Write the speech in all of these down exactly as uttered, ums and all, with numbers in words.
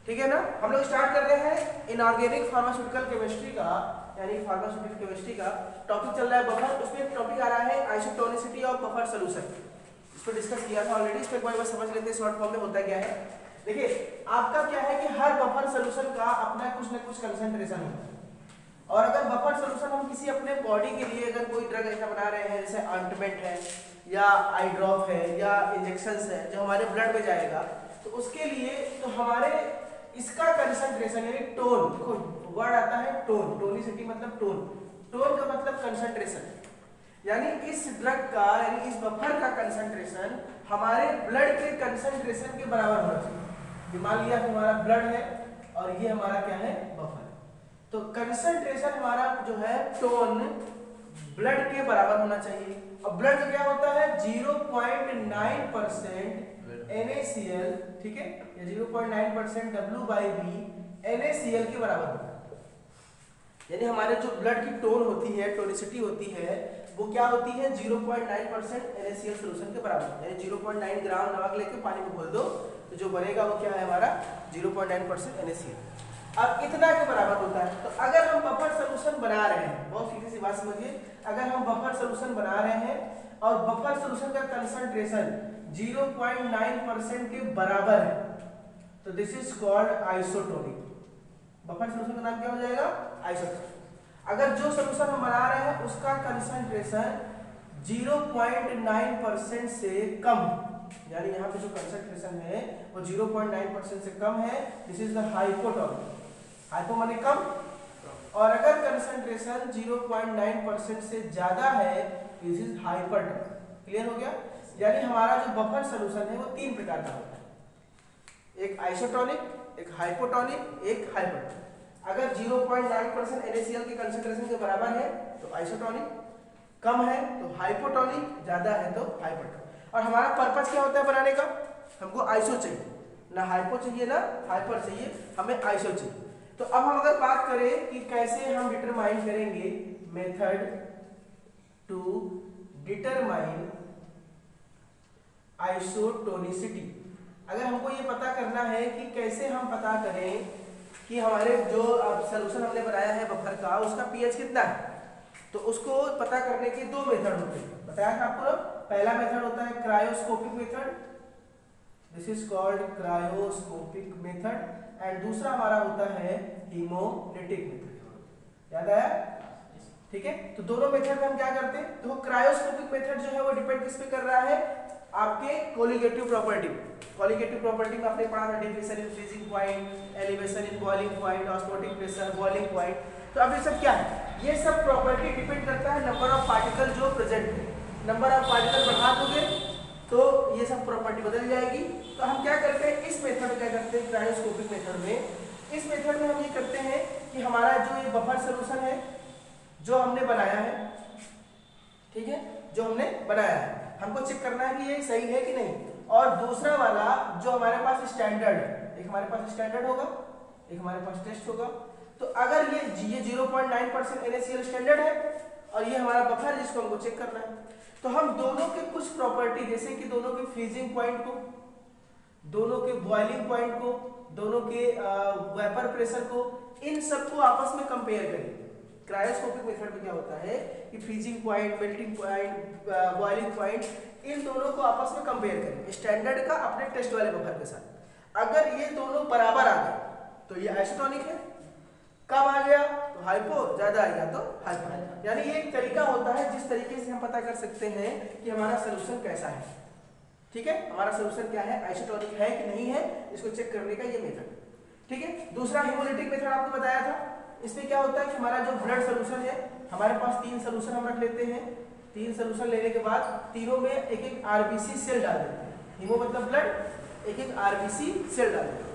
ठीक है ना। हम लोग स्टार्ट कर रहे हैं इनऑर्गेनिक फार्मास्यूटिकल केमिस्ट्री का, यानी फार्मास्यूटिकल केमिस्ट्री का टॉपिक चल रहा है बफर। उसमें टॉपिक आ रहा है आइसोटोनिसिटी ऑफ बफर सॉल्यूशन। इसको डिस्कस किया था ऑलरेडी, इसको एक बार समझ लेते हैं शॉर्ट फॉर्म में होता क्या है। देखिए आपका क्या है कि हर बफर सॉल्यूशन का अपना कुछ ना कुछ कंसंट्रेशन होता है, और अगर बफर सॉल्यूशन हम किसी अपने बॉडी के लिए अगर कोई ड्रग ऐसा बना रहे हैं जैसे ऑइंटमेंट है या आई ड्रॉप है या इंजेक्शंस है जो हमारे ब्लड में जाएगा, तो उसके लिए तो हमारे इसका कंसंट्रेशन यानी टोन, देखो वर्ड आता है टोन, टोनिसिटी मतलब टोन, टोन का मतलब कंसंट्रेशन, यानी इस ड्रग का यानी इस बफर का कंसंट्रेशन हमारे ब्लड के कंसंट्रेशन के बराबर होना चाहिए। मान लिया हमारा ब्लड है और ये हमारा क्या है बफर, तो कंसंट्रेशन हमारा जो है टोन ब्लड के बराबर होना चाहिए। और ब्लड का क्या होता है zero point nine percent N A C L, ठीक है, या zero point nine percent W by B N A C L के बराबर होता है। यानी हमारे जो ब्लड की टोन होती है, टोनिसिटी होती है, वो क्या होती है zero point nine percent N A C L solution के बराबर। यानी ज़ीरो पॉइंट नाइन ग्राम नमक लेके पानी में घोल दो तो जो बनेगा वो क्या है हमारा zero point nine percent N A C L. अब इतना के बराबर होता है। तो अगर हम बफर सॉल्यूशन बना रहे हैं, बहुत सीधी सी बात समझिए, अगर हम बफर सॉल्यूशन बना रहे हैं और बफर सॉल्यूशन का concentration zero point nine percent के बराबर है, तो this is called isotonic. Buffer solution का नाम क्या हो जाएगा आइसोटोनिक। अगर जो सॉल्यूशन हम बना रहे हैं उसका concentration zero point nine percent से कम, यानी यहाँ पे जो कंसंट्रेशन है वो ज़ीरो पॉइंट नाइन परसेंट से कम है, this is the hypotonic. Hypo माने कम, और अगर concentration zero point nine percent से ज्यादा है दिस इज हाइपरटोनिक। क्लियर हो गया। यानी हमारा जो बफर सॉल्यूशन है वो तीन प्रकार का होता है, एक आइसोटोनिक, एक हाइपोटोनिक, एक हाइपरटोनिक। अगर zero point nine percent N A C L के कंसंट्रेशन के बराबर है तो आइसोटोनिक, कम है तो हाइपोटोनिक, ज्यादा है तो हाइपरटोनिक। और हमारा पर्पस क्या होता है बनाने का, हमको आइसो चाहिए, ना हाइपो चाहिए ना हाइपर चाहिए, हमें आइसो चाहिए। तो अब हम अगर बात करें कि कैसे हम डिटरमाइन करेंगे मेथड टू डिटरमाइन आइसोटोनिसिटी। अगर हमको ये पता करना है कि कैसे हम पता करें कि हमारे जो सॉल्यूशन हमने बनाया है बफर का उसका पीएच कितना है, तो उसको पता करने के दो मेथड होते हैं, बताया था आपको। पहला मेथड होता है cryoscopic method, this is called cryoscopic method, and दूसरा हमारा होता है हीमोलिटिक मेथड। याद आया, ठीक है। तो दोनों मेथड में हम क्या करते हैं, तो क्रायोस्कोपिक मेथड जो है वो डिपेंड किस पे कर रहा है, आपके कोलिगेटिव प्रॉपर्टी। कोलिगेटिव प्रॉपर्टी में आपने पढ़ा था diffusion in freezing point, elevation in boiling point, osmotic pressure, boiling point. तो अब ये सब क्या है, ये सब प्रॉपर्टी डिपेंड करता है नंबर ऑफ पार्टिकल जो प्रेजेंट है। नंबर ऑफ पार्टिकल बढ़ा दोगे तो ये सब प्रॉपर्टी बदल जाएगी। तो हम क्या करते हैं इस मेथड में, क्या करते हैं क्रायोस्कोपिक मेथड में, इस मेथड में हम ये करते हैं कि हमारा जो ये बफर सॉल्यूशन है जो हमने बनाया है, ठीक है, जो हमने बनाया है, हमको चेक करना है कि ये सही है कि नहीं। और दूसरा वाला जो हमारे पास स्टैंडर्ड है, एक हमारे पास स्टैंडर्ड होगा, एक हमारे पास टेस्ट होगा। तो अगर ये ये zero point nine percent N A C L standard है और ये हमारा बफर जिसको हमको चेक करना है, तो हम दोनों के कुछ प्रॉपर्टी जैसे कि दोनों के फ्रीजिंग पॉइंट को, दोनों के बॉइलिंग पॉइंट को, दोनों के वेपर प्रेशर को, इन सबको आपस में कंपेयर करेंगे। क्रायोस्कोपिक मेथड में क्या होता है कि freezing point, melting point, boiling point, इन दोनों को आपस में कंपेयर करेंगे स्टैंडर्ड का अपने टेस्ट वाले बफर के साथ। अगर ये दोनों बराबर आ गए तो ये आइसोटोनिक है, कम आ गया तो हाइपो, ज्यादा आ गया तो हाइपर। यानी ये एक तरीका होता है जिस तरीके से हम पता कर सकते हैं कि हमारा सॉल्यूशन कैसा है, ठीक है, हमारा सॉल्यूशन क्या है, आइसोटोनिक है कि नहीं है, इसको चेक करने का ये मेथड, ठीक है। दूसरा हीमोलिटिक मेथड आपको बताया था, इसमें क्या होता है कि हमारा जो ब्लड सॉल्यूशन है, हमारे पास तीन सॉल्यूशन हम रख लेते हैं, तीन सॉल्यूशन लेने के बाद तीनों में एक एक आरबीसी सेल डाल देते हैं, हीमो मतलब ब्लड, एक एक आरबीसी सेल डाल देते हैं।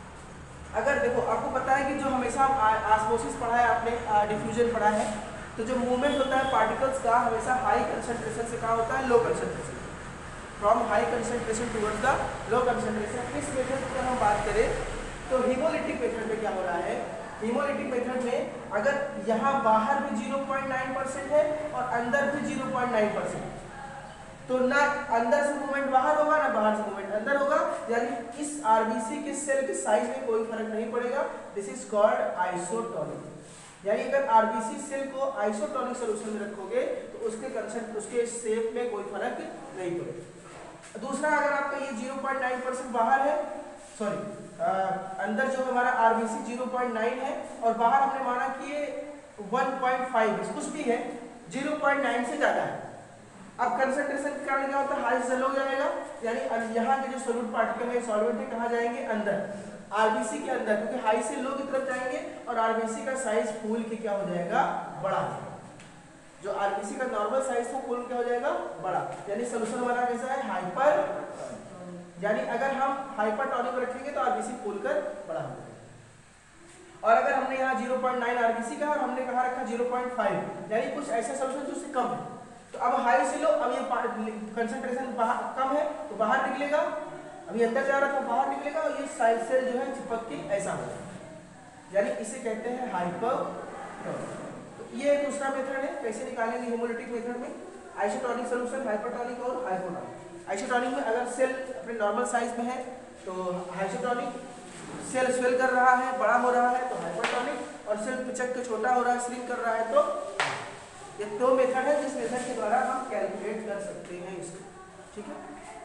अगर देखो आपको पता है कि जो हमेशा ऑस्मोसिस पढ़ा है आपने, डिफ्यूजन पढ़ा है, तो जो मूवमेंट होता है पार्टिकल्स का हमेशा हाई कंसंट्रेशन से कहाँ होता है, low concentration, from high concentration towards the low concentration. इस मेथड की हम बात करें तो हीमोलिटिक मेथड में क्या हो रहा है, हीमोलिटिक मेथड में अगर यहाँ बाहर भी ज़ीरो पॉइंट नाइन परसेंट है और अंदर भी ज़ीरो पॉइंट नाइन परसेंट, तो ना अंदर से मूवमेंट बाहर होगा ना बाहर से मूवमेंट अंदर होगा, यानी इस आरबीसी के सेल के साइज में कोई फर्क नहीं पड़ेगा। This is called isotonic. यानी अगर आरबीसी सेल को आइसोटोनिक सॉल्यूशन में रखोगे तो उसके कंसेंट उसके शेप में कोई फर्क नहीं पड़ेगा। दूसरा, अगर आपका ये ज़ीरो पॉइंट नाइन परसेंट बाहर है, सॉरी अंदर जो हमारा आरबीसी ज़ीरो पॉइंट नाइन है और बाहर हमने माना कि ये वन पॉइंट फाइव कुछ भी है, ज़ीरो पॉइंट नाइन से ज्यादा है। अब कंसंट्रेशन के कारण क्या होता है, हाई सेल हो जाएगा, यानी यहाँ के जो सोल्यूट पार्टिकल है सॉल्वेंट है कहाँ जाएंगे, अंदर आरबीसी के अंदर, क्योंकि हाई से लो की तरफ जाएंगे और आरबीसी का साइज फूल के क्या हो जाएगा, बड़ा। जो आरबीसी का नॉर्मल साइज था फूल क्या हो जाएगा, बड़ा। यानी सोल्यूशन हमारा कैसा है, हाइपर, यानी अगर हम हाइपरटोनिक रखेंगे तो आरबीसी फूल कर बड़ा हो जाएगा। और अगर हमने यहाँ ज़ीरो पॉइंट नाइन आरबीसी का और हमने कहा रखा ज़ीरो पॉइंट फाइव, यानी कुछ ऐसा सोल्यूशन जो उससे कम है, तो अब हाई से लो, अब ये कंसंट्रेशन कम है तो बाहर निकलेगा, अभी अंदर जा रहा था बाहर निकलेगा और ये साइड सेल जो है चिपक के ऐसा हो जाएगा, यानी इसे कहते हैं हाइपरटोनिक। तो ये दूसरा मेथड है, कैसे निकालेंगे हेमोलिटिक मेथड में, आइसोटोनिक सॉल्यूशन, हाइपरटोनिक और हाइपोटोनिक। आइसोटोनिक में अगर सेल अपने नॉर्मल साइज में है तो आइसोटोनिक, सेल स्वेल कर रहा है, बड़ा हो रहा है तो हाइपरटोनिक, और सेल पिचक के छोटा हो रहा है, श्रिंक कर रहा है तो। ये दो मेथड है जिस मेथड के द्वारा हम कैलकुलेट कर सकते हैं इसको, ठीक है।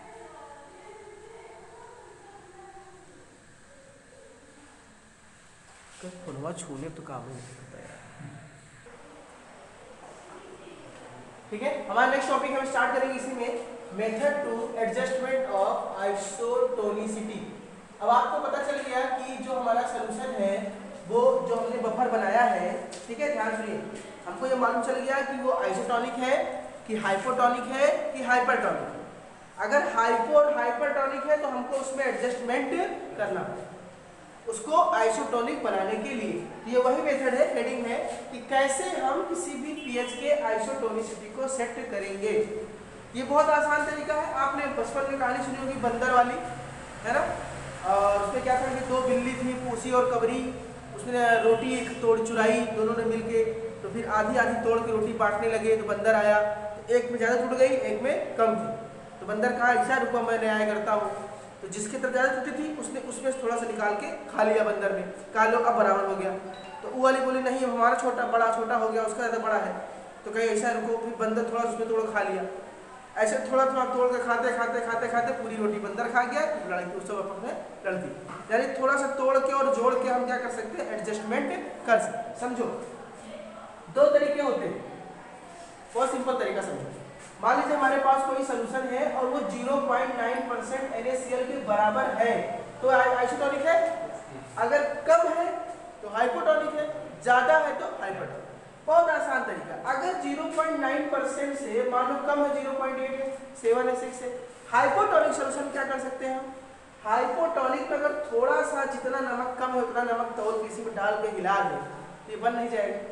फोनवा छूने तो काम नहीं होता है, ठीक है। हमारा नेक्स्ट टॉपिक हम स्टार्ट करेंगे इसी में, method to adjustment of isotonicity. अब आपको पता चल गया कि जो हमारा सॉल्यूशन है वो जो हमने बफर बनाया है, ठीक है, ध्यान सुनिए, हमको ये मालूम चल गया कि वो आइसोटोनिक है कि हाइपोटोनिक है कि हाइपरटोनिक है। अगर हाइपो और हाइपरटोनिक है तो हमको उसमें एडजस्टमेंट करना है उसको आइसोटोनिक बनाने के लिए। ये वही मेथड है, हेडिंग है कि कैसे हम किसी भी पीएच के आइसोटोनिसिटी को सेट करेंगे। ये बहुत आसान तरीका है, आपने बचपन में कहानी सुनी होगी बंदर वाली, है ना, और उसमें क्या था कि दो बिल्ली थी, पूसी और कबरी, उसने रोटी एक तोड़ चुराई दोनों ने मिलके, तो फिर आधी आधी तोड़ के रोटी बांटने लगे, तो बंदर आया, तो एक में ज़्यादा टूट गई एक में कम थी, तो बंदर कहा ऐसा रुको मैं न्याय करता हूँ, तो जिसकी तरफ ज़्यादा टूटी थी उसने उसमें थोड़ा सा निकाल के खा लिया बंदर में, कहा लो अब बराबर हो गया। तो वो वाली बोली नहीं हमारा छोटा बड़ा छोटा हो गया, उसका ज़्यादा बड़ा है, तो कहीं ऐसा रुको, फिर बंदर थोड़ा उसमें तोड़ खा लिया, ऐसे थोड़ा थोड़ा तोड़ के खाते खाते खाते खाते पूरी रोटी बंदर खा गया, लड़की उस सब आपस में लड़ती। यानी थोड़ा सा तोड़ के और जोड़ के हम क्या कर सकते हैं, एडजस्टमेंट कर सकते हैं। समझो दो तरीके होते हैं, बहुत सिंपल तरीका समझो। मान लीजिए हमारे पास कोई सोल्यूशन है और वो zero point nine percent N A C L के बराबर है तो आइसोटोनिक है, अगर कम है तो हाइपोटोनिक है, ज्यादा है तो हाइपरटोनिक। बहुत आसान तरीका, अगर ज़ीरो पॉइंट नाइन परसेंट से मान लो कम है, ज़ीरो पॉइंट एट है, सेवन है, सिक्स है, हाइपोटोनिक सोल्यूशन क्या कर सकते हैं हम, हाइपोटोनिक में अगर थोड़ा सा जितना नमक कम है उतना नमक तौल किसी में डाल के हिला दे तो ये बन नहीं जाएगा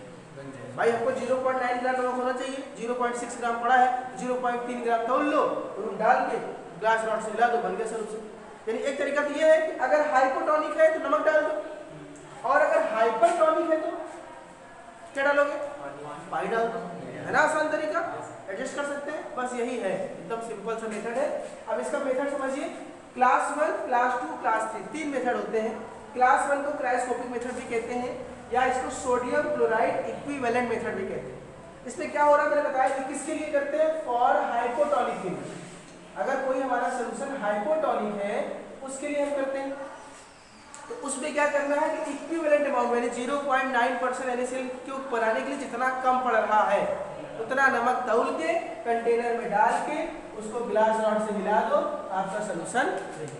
भाई। हमको ज़ीरो पॉइंट नाइन ग्राम नमक होना चाहिए, ज़ीरो पॉइंट सिक्स ग्राम पड़ा है, ज़ीरो पॉइंट थ्री ग्राम तौल लो, डाल के ग्लास रॉड से हिला दो, बन गया सोल्यूशन। यानी एक तरीका तो ये है कि अगर हाइपोटोनिक है तो नमक डाल दो, और अगर हाइपरटोनिक है तो क्या डालोगे, पानी डाल दो, है ना, आसान तरीका, एडजस्ट कर सकते हैं। बस यही है, एकदम सिंपल सा मेथड है। अब इसका मेथड समझिए, class one, class two, class three, तीन मेथड होते हैं। क्लास वन को क्रायोस्कोपिक मेथड भी कहते हैं या इसको सोडियम क्लोराइड इक्विवेलेंट मेथड भी कहते हैं। इसमें क्या हो रहा है मैंने बताया कि किसके लिए करते हैं, फॉर हाइपोटोनिक के लिए। अगर कोई हमारा सोल्यूशन हाइपोटोनिक है उसके लिए हम करते हैं, तो उसमें क्या करना है कि इक्विवेलेंट अमाउंट यानी zero point nine percent N A C L के ऊपर आने के लिए जितना कम पड़ रहा है उतना नमक तौल के कंटेनर में डाल के उसको ग्लास रॉड से हिला दो, आपका सोल्यूशन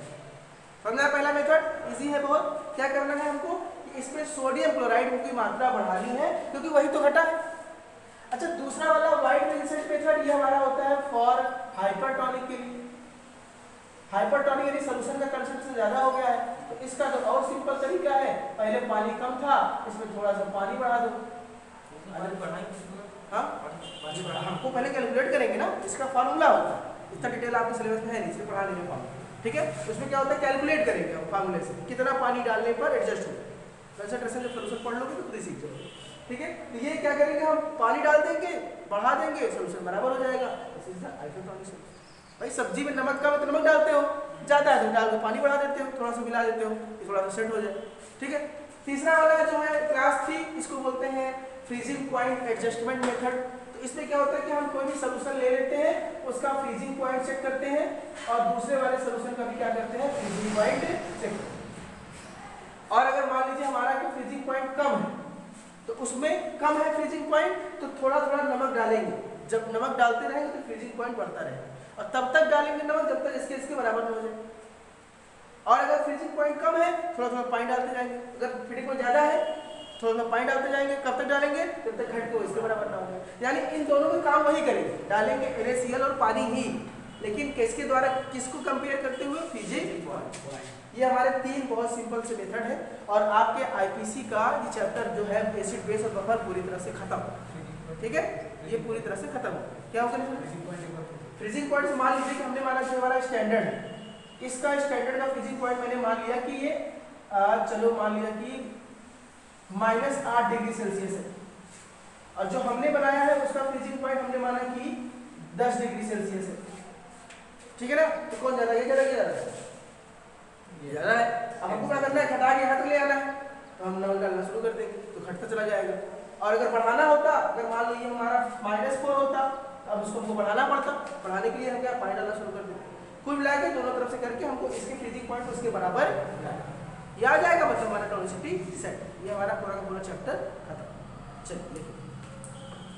समझा। पहला मेथड इजी है बहुत। क्या करना है हमको कि इसमें सोडियम क्लोराइड की मात्रा बढ़ानी है क्योंकि वही तो घटा है। अच्छा, दूसरा वाला व्हाइट रिंसेंट मेथड ये हमारा होता है फॉर हाइपरटोनिक के लिए। हाइपरटोनिक यानी सोल्यूशन का कंसंट्रेशन ज्यादा हो गया है, तो इसका तो और सिंपल तरीका है, पहले पानी कम था इसमें थोड़ा सा पानी बढ़ा दो। हाँ, हमको पहले कैलकुलेट करेंगे ना, इसका फार्मूला होता है, इतना डिटेल आपके सिलेबस में है नहीं, इसे पढ़ा लेंगे फार्मूला, ठीक है। उसमें क्या होता है, कैलकुलेट करेंगे हम फार्मूले से कितना पानी डालने पर एडजस्ट होगा। कंसंट्रेशन जब सोल्यूशन पढ़ लोगे तो खुद ही सीख जाओगे। ठीक है, तो ये क्या करेंगे, हम पानी डाल देंगे, बढ़ा देंगे, सोल्यूशन बराबर हो जाएगा। This is the isotonic solution. भाई सब्जी में नमक का तो नमक डालते हो, ज़्यादा है तो डाल के पानी बढ़ा देते हो, थोड़ा सा मिला देते हो, थोड़ा सा सेट हो जाए। ठीक है, तीसरा वाला जो है क्लास थ्री, इसको बोलते हैं फ्रीजिंग पॉइंट एडजस्टमेंट मेथड। तो इसमें क्या होता है कि हम कोई भी सोल्यूशन ले लेते हैं, उसका फ्रीजिंग पॉइंट चेक करते हैं और दूसरे वाले सोल्यूशन का भी क्या करते हैं, फ्रीजिंग पॉइंट चेक करते हैं। और अगर मान लीजिए हमारा कोई फ्रीजिंग पॉइंट कम है, तो उसमें कम है फ्रीजिंग पॉइंट, तो थोड़ा थोड़ा नमक डालेंगे। जब नमक डालते रहेंगे तो फ्रीजिंग पॉइंट बढ़ता रहेगा, और तब तक डालेंगे नमक जब तक इसके इसके बराबर न हो जाए। और अगर फ्रीजिंग पॉइंट कम है, थोड़ा थोड़ा पानी डालते जाएंगे। अगर फ्रीजिंग पॉइंट ज़्यादा है, थोड़ा थोड़ा पानी डालते जाएंगे। कब तक डालेंगे, जब तक घट को इसके बराबर ना हो जाए। यानी इन दोनों में काम वही करेंगे, डालेंगे एन ए सी एल और पानी ही, लेकिन किसके द्वारा, किसको कंपेयर करते हुए, फ्रीजिंग पॉइंट। ये हमारे तीन बहुत सिंपल से मेथड है, और आपके आईपीसी का ये चैप्टर जो है एसिड बेस और बफर पूरी तरह से खत्म। ठीक है, ये पूरी तरह से खत्म हो। क्या होगा फ्रीजिंग पॉइंट से मान लीजिए कि हमने माना जो हमारा स्टैंडर्ड है, इसका स्टैंडर्ड का फ्रीजिंग पॉइंट मैंने मान लिया कि ये आ, चलो मान लिया कि माइनस आठ डिग्री सेल्सियस है, और जो हमने बनाया है उसका फ्रीजिंग पॉइंट हमने माना कि दस डिग्री सेल्सियस है। ठीक है ना, तो कौन ज्यादा, ये ज्यादा क्या ज्यादा है, ये ज्यादा है। अब हमको क्या करना है, घटा के यहाँ तक ले आना है, तो हम नमक डालना शुरू कर देंगे, तो घटता चला जाएगा। और अगर बढ़ाना होता, अगर मान लीजिए हमारा माइनस फोर होता, अब उसको हमको बढ़ाना पड़ता, बढ़ाने के लिए हम क्या पानी डालना शुरू कर देते। कुल मिला के दोनों तरफ से करके हमको इसके फ्रीजिंग पॉइंट उसके बराबर ये आ जाएगा, मतलब हमारा टॉनिसिटी सेट। ये हमारा पूरा का पूरा चैप्टर खत्म। चलिए।